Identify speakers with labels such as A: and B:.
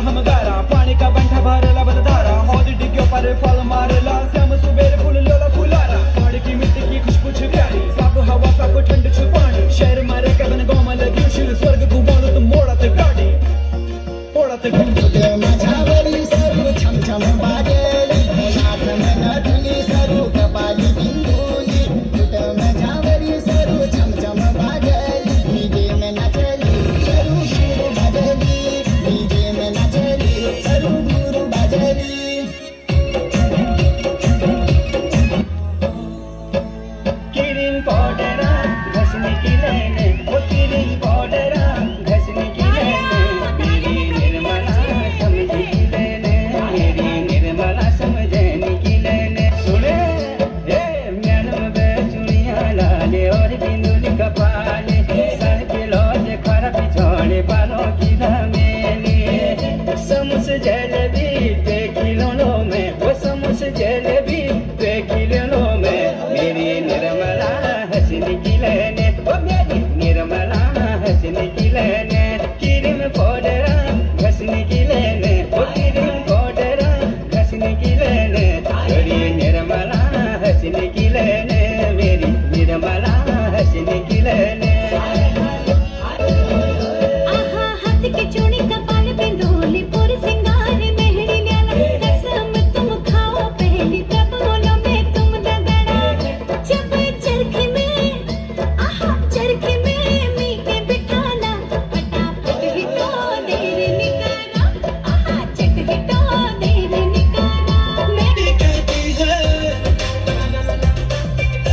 A: हम गारा पानी का बंठा भरला बदधारा हौद डिग्यो पर फल मारला श्याम सुबेर फूल लोला फुलारा पहाड़ की मिट्टी की खुशबू छ प्यारी साफ हवा साफ ठंड छ पानी शहर मारे कबन गाँव में लगी स्वर्ग घुमाओ तो मोड़ा ते गाड़ी मोड़ा ते घूम